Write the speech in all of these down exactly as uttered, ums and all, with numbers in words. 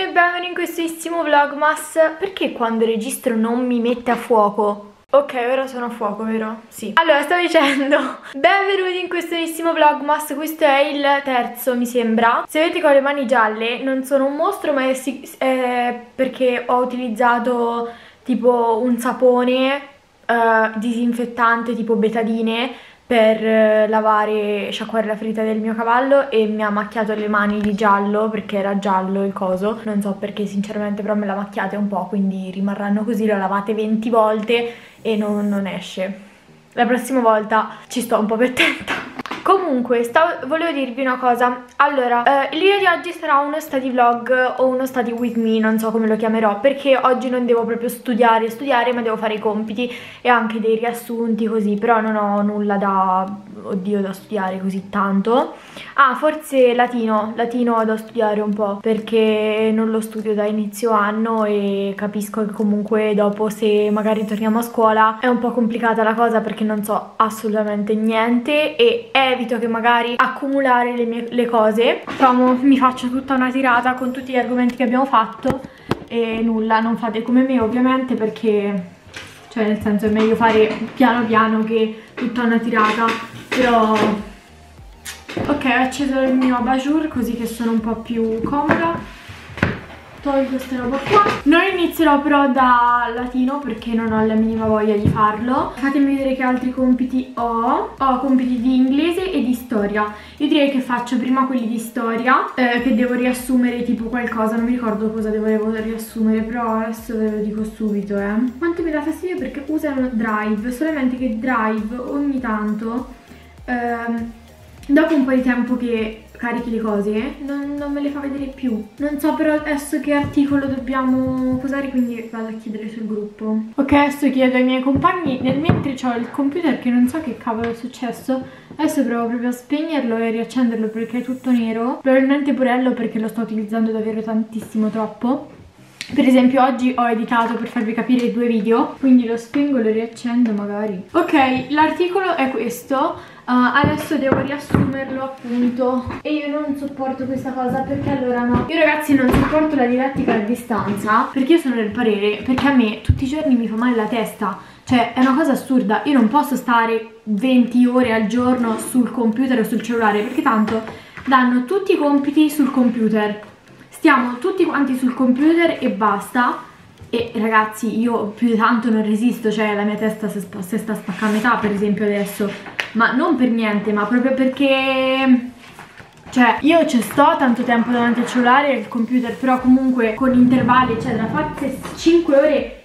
benvenuti in questo nuovissimo vlogmas. Perché quando registro non mi mette a fuoco? Ok, ora sono a fuoco, vero? Sì. Allora, stavo dicendo benvenuti in questo nuovissimo vlogmas. Questo è il terzo, mi sembra. Se vedete con le mani gialle, non sono un mostro, ma è, è perché ho utilizzato tipo un sapone uh, disinfettante tipo betadine per eh, lavare e sciacquare la ferita del mio cavallo, e mi ha macchiato le mani di giallo perché era giallo il coso, non so perché sinceramente, però me l'ha macchiate un po', quindi rimarranno così. Lo lavate venti volte e non, non esce. La prossima volta ci sto un po' più attenta. Comunque, stavo, volevo dirvi una cosa. Allora, eh, il video di oggi sarà uno study vlog o uno study with me, non so come lo chiamerò, perché oggi non devo proprio studiare, studiare, ma devo fare i compiti e anche dei riassunti così, però non ho nulla da, oddio, da studiare così tanto. Ah, forse latino, latino ho da studiare un po', perché non lo studio da inizio anno e capisco che comunque dopo, se magari torniamo a scuola, è un po' complicata la cosa perché non so assolutamente niente e evito che magari accumulare le mie le cose. Diciamo, mi faccio tutta una tirata con tutti gli argomenti che abbiamo fatto e nulla, non fate come me ovviamente, perché cioè nel senso è meglio fare piano piano che tutta una tirata. Però ok, ho acceso il mio abajur così che sono un po' più comoda. Tolgo questa roba qua. Non inizierò però da latino perché non ho la minima voglia di farlo. Fatemi vedere che altri compiti ho. Ho compiti di inglese e di storia. Io direi che faccio prima quelli di storia, eh, che devo riassumere tipo qualcosa. Non mi ricordo cosa devo riassumere, però adesso ve lo dico subito, eh. Quanto mi dà fastidio perché usano Drive, solamente che Drive ogni tanto, ehm, dopo un po' di tempo che carichi le cose, non, non me le fa vedere più. Non so però adesso che articolo dobbiamo usare, quindi vado a chiedere sul gruppo. Ok, adesso chiedo ai miei compagni. Nel mentre ho il computer che non so che cavolo è successo. Adesso provo proprio a spegnerlo e riaccenderlo perché è tutto nero. Probabilmente purello perché lo sto utilizzando davvero tantissimo, troppo. Per esempio oggi ho editato per farvi capire due video, quindi lo spengo e lo riaccendo magari. Ok, l'articolo è questo. Uh, adesso devo riassumerlo appunto e io non sopporto questa cosa perché allora no. Io ragazzi non sopporto la didattica a distanza perché io sono del parere, perché a me tutti i giorni mi fa male la testa. Cioè è una cosa assurda, io non posso stare venti ore al giorno sul computer o sul cellulare, perché tanto danno tutti i compiti sul computer. Stiamo tutti quanti sul computer e basta. E ragazzi io più di tanto non resisto, cioè la mia testa si, si sta spaccando a metà per esempio adesso. Ma non per niente, ma proprio perché cioè io ci sto tanto tempo davanti al cellulare e al computer, però comunque con intervalli eccetera. Fate cinque ore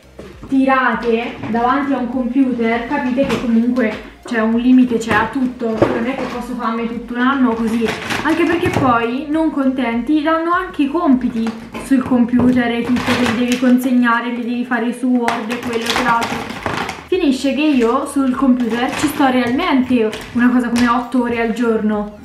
tirate davanti a un computer, capite che comunque c'è un limite, c'è a tutto. Non è che posso farmi tutto un anno così, anche perché poi non contenti danno anche i compiti sul computer e tutto che li devi consegnare, li devi fare su Word e quello e l'altro. Finisce che io sul computer ci sto realmente una cosa come otto ore al giorno.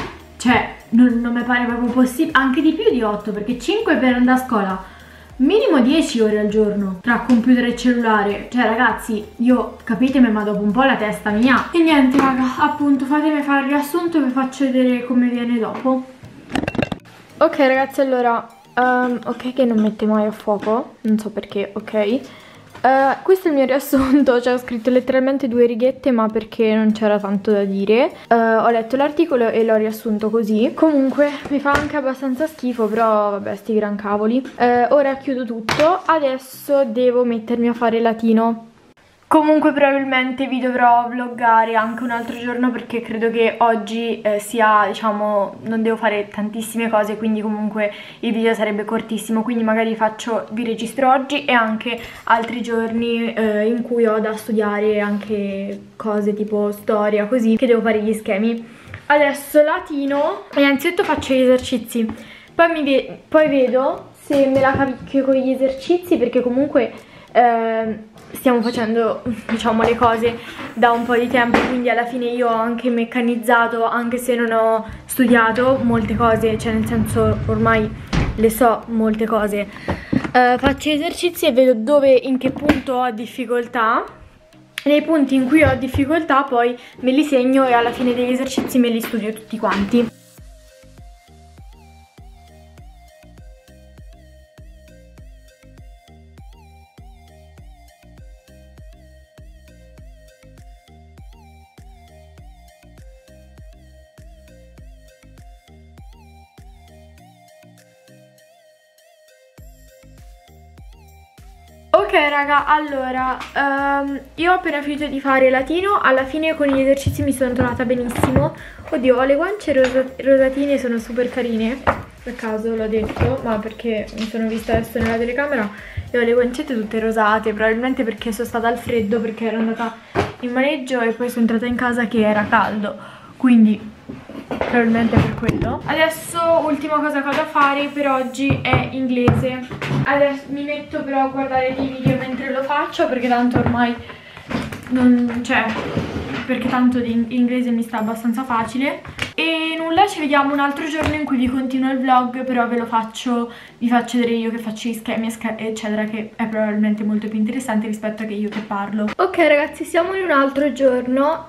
Cioè non, non mi pare proprio possibile, anche di più di otto, perché cinque per andare a scuola, minimo dieci ore al giorno tra computer e cellulare. Cioè ragazzi, io capitemi, ma dopo un po' la testa mia. E niente raga, appunto fatemi fare il riassunto e vi faccio vedere come viene dopo. Ok ragazzi, allora um, ok che non mette mai a fuoco, non so perché, ok. Uh, questo è il mio riassunto, cioè ho scritto letteralmente due righette ma perché non c'era tanto da dire. Uh, ho letto l'articolo e l'ho riassunto così. Comunque mi fa anche abbastanza schifo, però vabbè, sti gran cavoli. Uh, ora chiudo tutto, adesso devo mettermi a fare latino. Comunque probabilmente vi dovrò vloggare anche un altro giorno perché credo che oggi eh, sia, diciamo, non devo fare tantissime cose, quindi comunque il video sarebbe cortissimo, quindi magari faccio, vi registro oggi e anche altri giorni eh, in cui ho da studiare anche cose tipo storia, così, che devo fare gli schemi. Adesso latino, innanzitutto faccio gli esercizi, poi, mi ve poi vedo se me la cavicchio con gli esercizi perché comunque Eh, stiamo facendo, diciamo, le cose da un po' di tempo, quindi alla fine io ho anche meccanizzato, anche se non ho studiato molte cose, cioè nel senso ormai le so molte cose. Uh, faccio gli esercizi e vedo dove, in che punto ho difficoltà. Nei punti in cui ho difficoltà poi me li segno e alla fine degli esercizi me li studio tutti quanti. Ok raga, allora um, io ho appena finito di fare latino. Alla fine con gli esercizi mi sono trovata benissimo. Oddio, ho le guance rosa rosatine, sono super carine. Per caso l'ho detto, ma perché mi sono vista adesso nella telecamera e ho le guancette tutte rosate. Probabilmente perché sono stata al freddo, perché ero andata in maneggio e poi sono entrata in casa che era caldo, quindi probabilmente per quello. Adesso ultima cosa che ho da fare per oggi è inglese. Adesso mi metto però a guardare dei video mentre lo faccio, perché tanto ormai non c'è, perché tanto di inglese mi sta abbastanza facile. E nulla, ci vediamo un altro giorno in cui vi continuo il vlog, però ve lo faccio, vi faccio vedere io che faccio gli schemi eccetera, che è probabilmente molto più interessante rispetto a che io che parlo. Ok ragazzi, siamo in un altro giorno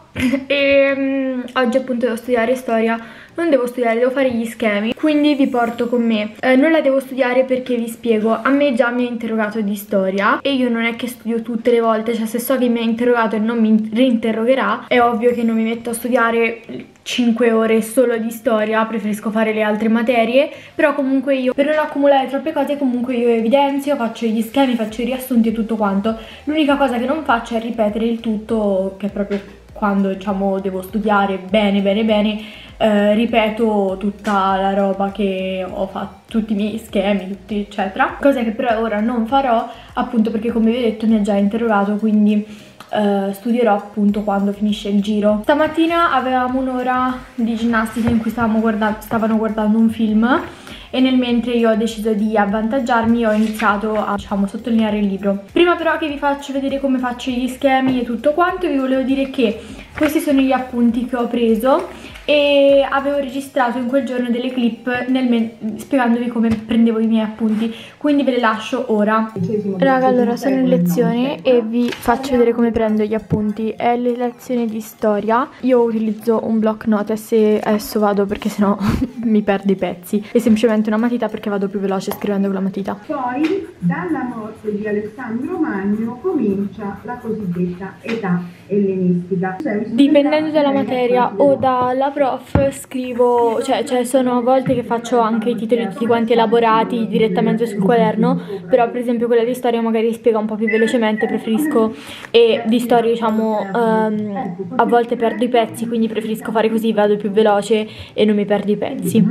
e um, oggi appunto devo studiare storia. Non devo studiare, devo fare gli schemi, quindi vi porto con me. eh, Non la devo studiare perché vi spiego. A me già mi ha interrogato di storia e io non è che studio tutte le volte. Cioè se so che mi ha interrogato e non mi reinterrogherà, è ovvio che non mi metto a studiare cinque ore solo di storia, preferisco fare le altre materie. Però comunque io, per non accumulare troppe cose, comunque io evidenzio, faccio gli schemi, faccio i riassunti e tutto quanto. L'unica cosa che non faccio è ripetere il tutto, che è proprio quando diciamo devo studiare bene bene bene. Eh, ripeto tutta la roba che ho fatto, tutti i miei schemi, tutti eccetera, cosa che però ora non farò, appunto perché come vi ho detto mi ha già interrogato, quindi eh, studierò appunto quando finisce il giro. Stamattina avevamo un'ora di ginnastica in cui stavamo guardando, stavano guardando un film e nel mentre io ho deciso di avvantaggiarmi, ho iniziato a diciamo sottolineare il libro. Prima però che vi faccio vedere come faccio gli schemi e tutto quanto, vi volevo dire che questi sono gli appunti che ho preso e avevo registrato in quel giorno delle clip nel spiegandovi come prendevo i miei appunti, quindi ve le lascio ora. Raga, allora sono in lezione e vi faccio vedere come prendo gli appunti. È le lezioni di storia. Io utilizzo un block notes e adesso vado perché sennò mi perdo i pezzi, e semplicemente una matita perché vado più veloce scrivendo con la matita. Poi dalla morte di Alessandro Magno comincia la cosiddetta età ellenistica. Dipendendo dalla materia o dalla prof scrivo, cioè, cioè sono volte che faccio anche i titoli tutti quanti elaborati direttamente sul quaderno, però per esempio quella di storia magari spiega un po' più velocemente, preferisco, e di storia diciamo um, a volte perdo i pezzi, quindi preferisco fare così, vado più veloce e non mi perdo i pezzi.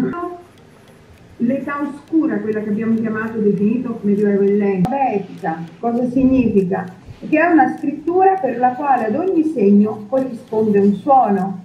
L'età oscura, quella che abbiamo chiamato, definito medioevo ellenico. Alfabetica, cosa significa? Che è una scrittura per la quale ad ogni segno corrisponde un suono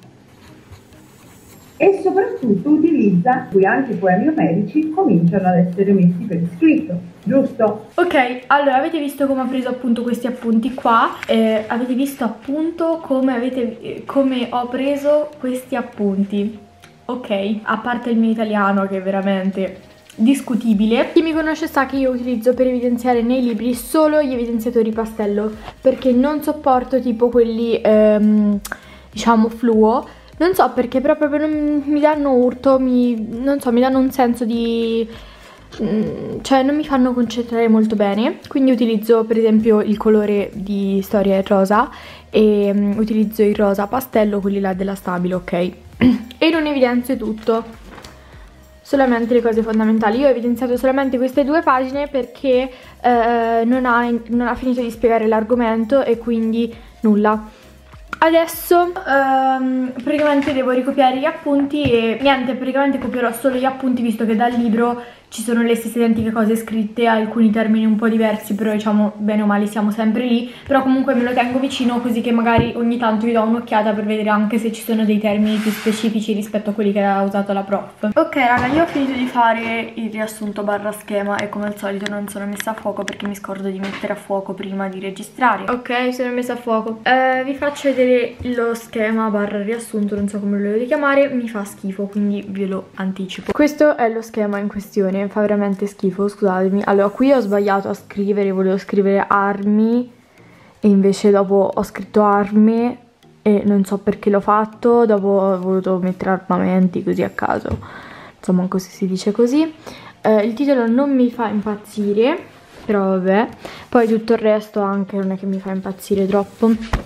e soprattutto utilizza, qui anche i poemi omerici cominciano ad essere messi per iscritto, giusto? Ok, allora avete visto come ho preso appunto questi appunti qua, eh, avete visto appunto come, avete, come ho preso questi appunti. Ok, a parte il mio italiano che è veramente discutibile. Chi mi conosce sa che io utilizzo per evidenziare nei libri solo gli evidenziatori pastello, perché non sopporto tipo quelli ehm, diciamo fluo. Non so perché, però proprio non mi danno urto, mi, non so, mi danno un senso di... cioè non mi fanno concentrare molto bene. Quindi utilizzo per esempio il colore di storia rosa e um, utilizzo il rosa pastello, quelli là della Stabilo, ok? E non evidenzio tutto, solamente le cose fondamentali. Io ho evidenziato solamente queste due pagine perché eh, non, ha, non ha finito di spiegare l'argomento e quindi nulla. Adesso um, praticamente devo ricopiare gli appunti e niente, praticamente copierò solo gli appunti visto che dal libro ci sono le stesse identiche cose scritte, alcuni termini un po' diversi, però diciamo bene o male siamo sempre lì. Però comunque me lo tengo vicino così che magari ogni tanto vi do un'occhiata per vedere anche se ci sono dei termini più specifici rispetto a quelli che ha usato la prof. Ok raga, io ho finito di fare il riassunto barra schema e come al solito non sono messa a fuoco perché mi scordo di mettere a fuoco prima di registrare. Ok, sono messa a fuoco. eh, Vi faccio vedere lo schema barra riassunto, non so come lo devo chiamare, mi fa schifo quindi ve lo anticipo. Questo è lo schema in questione, fa veramente schifo, scusatemi. Allora qui ho sbagliato a scrivere, volevo scrivere armi e invece dopo ho scritto armi e non so perché l'ho fatto, dopo ho voluto mettere armamenti così a caso, insomma anche se si dice così. Eh, il titolo non mi fa impazzire, però vabbè, poi tutto il resto anche non è che mi fa impazzire troppo.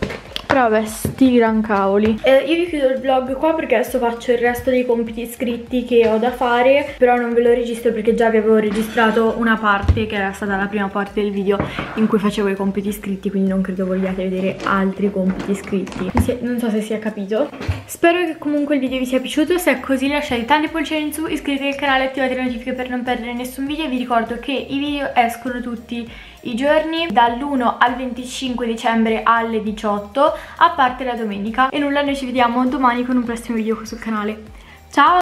Però vabbè, sti gran cavoli. eh, Io vi chiudo il vlog qua perché adesso faccio il resto dei compiti scritti che ho da fare. Però non ve lo registro perché già vi avevo registrato una parte, che era stata la prima parte del video in cui facevo i compiti scritti, quindi non credo vogliate vedere altri compiti scritti. Non so se si è capito. Spero che comunque il video vi sia piaciuto. Se è così lasciate tante pollicine in su, iscrivetevi al canale e attivate le notifiche per non perdere nessun video. Vi ricordo che i video escono tutti i giorni dall'uno al venticinque dicembre alle diciotto, a parte la domenica. E nulla, noi ci vediamo domani con un prossimo video qui sul canale. Ciao!